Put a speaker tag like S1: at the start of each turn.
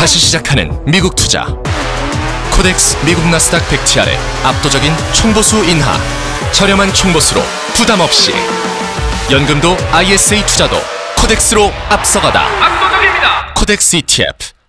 S1: 다시 시작하는 미국 투자. 코덱스 미국 나스닥 100티 아래 압도적인 총보수 인하. 저렴한 총보수로 부담 없이. 연금도 ISA 투자도 코덱스로 앞서가다.
S2: 압도적입니다.
S1: 코덱스 ETF.